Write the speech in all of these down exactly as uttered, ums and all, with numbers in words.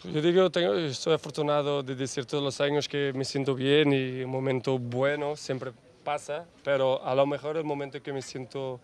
Yo digo, tengo, estoy afortunado de decir todos los años que me siento bien y un momento bueno siempre pasa, pero a lo mejor el momento que me siento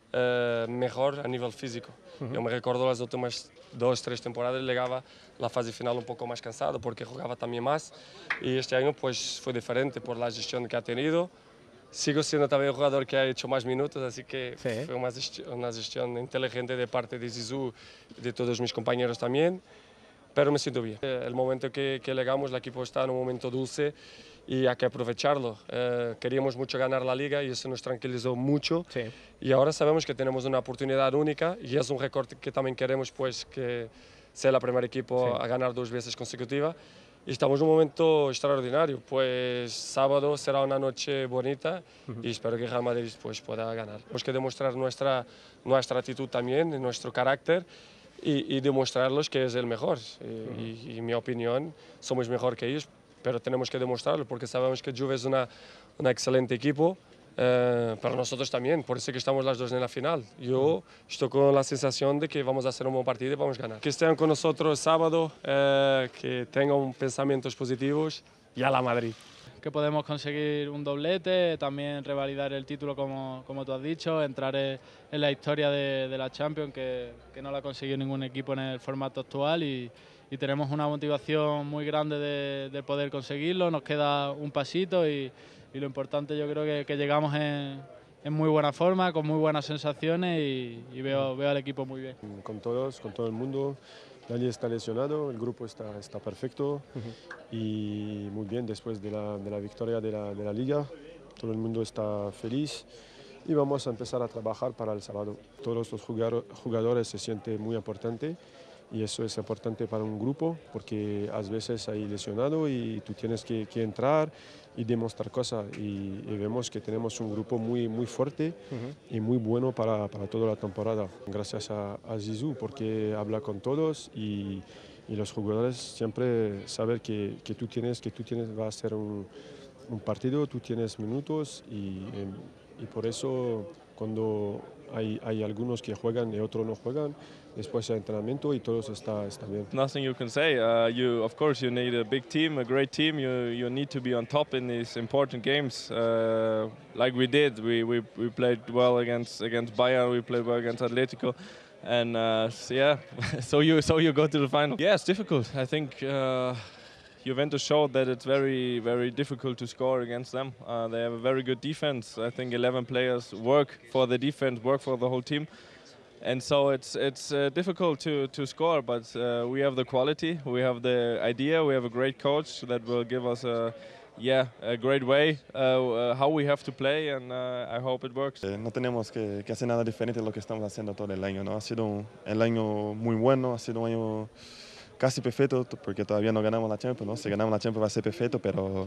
eh, mejor a nivel físico. Uh-huh. Yo me recuerdo las últimas dos, tres temporadas llegaba la fase final un poco más cansado porque jugaba también más y este año pues fue diferente por la gestión que ha tenido. Sigo siendo también un jugador que ha hecho más minutos, así que sí. Fue una gestión, una gestión inteligente de parte de Zizou y de todos mis compañeros también. Pero me siento bien. El momento que, que llegamos, el equipo está en un momento dulce y hay que aprovecharlo. Eh, queríamos mucho ganar la liga y eso nos tranquilizó mucho. Sí. Y ahora sabemos que tenemos una oportunidad única y es un récord que también queremos pues, que sea el primer equipo sí. a ganar dos veces consecutivas. Y estamos en un momento extraordinario. Pues sábado será una noche bonita uh-huh. y espero que Real Madrid pues, pueda ganar. Tenemos que demostrar nuestra, nuestra actitud también, nuestro carácter. Y, y demostrarles que es el mejor. Y, uh-huh. y, y en mi opinión, somos mejor que ellos, pero tenemos que demostrarlo porque sabemos que Juve es una, un excelente equipo, eh, para nosotros también, por eso que estamos las dos en la final. Yo uh-huh. estoy con la sensación de que vamos a hacer un buen partido y vamos a ganar. Que estén con nosotros sábado, eh, que tengan pensamientos positivos y a la Madrid. Que podemos conseguir un doblete, también revalidar el título como, como tú has dicho, entrar en la historia de, de la Champions que, que no la ha conseguido ningún equipo en el formato actual y, y tenemos una motivación muy grande de, de poder conseguirlo, nos queda un pasito y, y lo importante yo creo que, que llegamos en, en muy buena forma, con muy buenas sensaciones y, y veo, veo al equipo muy bien. Con todos, con todo el mundo. Nadie está lesionado, el grupo está, está perfecto uh-huh. y muy bien después de la, de la victoria de la, de la Liga. Todo el mundo está feliz y vamos a empezar a trabajar para el sábado. Todos los jugadores se sienten muy importantes y eso es importante para un grupo porque a veces hay lesionado y tú tienes que, que entrar y demostrar cosas y, y vemos que tenemos un grupo muy, muy fuerte uh-huh. y muy bueno para, para toda la temporada. Gracias a, a Zizou porque habla con todos y, y los jugadores siempre saben que, que tú tienes, que tú tienes, va a ser un, un partido, tú tienes minutos y, y por eso cuando hay, hay algunos que juegan y otros no juegan, después del entrenamiento y todos está, está bien. Nothing you can say. Uh, you, of course, you need a big team, a great team. You, you need to be on top in these important games, uh, like we did. We, we, we played well against against Bayern. We played well against Atletico, and uh, so yeah, so you so you go to the final. Yeah, it's difficult. I think uh, Juventus showed that it's very very difficult to score against them. Uh, they have a very good defense. I think eleven players work for the defense, work for the whole team. And so it's it's uh, difficult to, to score, but uh, we have the quality, we have the idea, we have a great coach that will give us a, yeah, a great way uh, uh, how we have to play, and uh, I hope it works. Eh, no tenemos que, que hacer nada diferente de lo que estamos haciendo todo el año, ¿no? Ha sido un, el año muy bueno, ha sido un año casi perfecto, porque todavía no ganamos la Champions, ¿no? Si ganamos la Champions va a ser perfecto, pero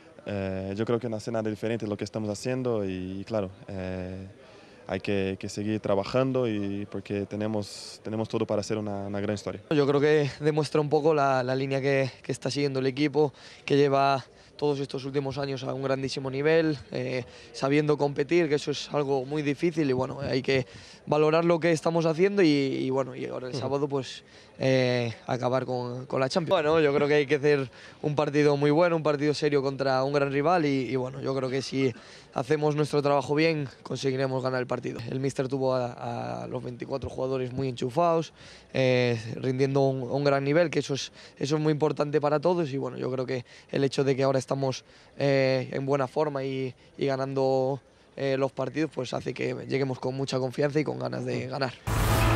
eh, yo creo que no hace nada diferente de lo que estamos haciendo y, claro, eh, hay que, que seguir trabajando y porque tenemos, tenemos todo para hacer una, una gran historia. Yo creo que demuestra un poco la, la línea que, que está siguiendo el equipo, que lleva todos estos últimos años a un grandísimo nivel, eh, sabiendo competir, que eso es algo muy difícil y bueno, hay que valorar lo que estamos haciendo y, y bueno, y ahora el sábado pues eh, acabar con, con la Champions. Bueno, yo creo que hay que hacer un partido muy bueno, un partido serio contra un gran rival y, y bueno, yo creo que si hacemos nuestro trabajo bien conseguiremos ganar el partido. El míster tuvo a, a los veinticuatro jugadores muy enchufados, eh, rindiendo un, un gran nivel, que eso es, eso es muy importante para todos y bueno, yo creo que el hecho de que ahora estamos eh, en buena forma y, y ganando eh, los partidos pues hace que lleguemos con mucha confianza y con ganas de ganar.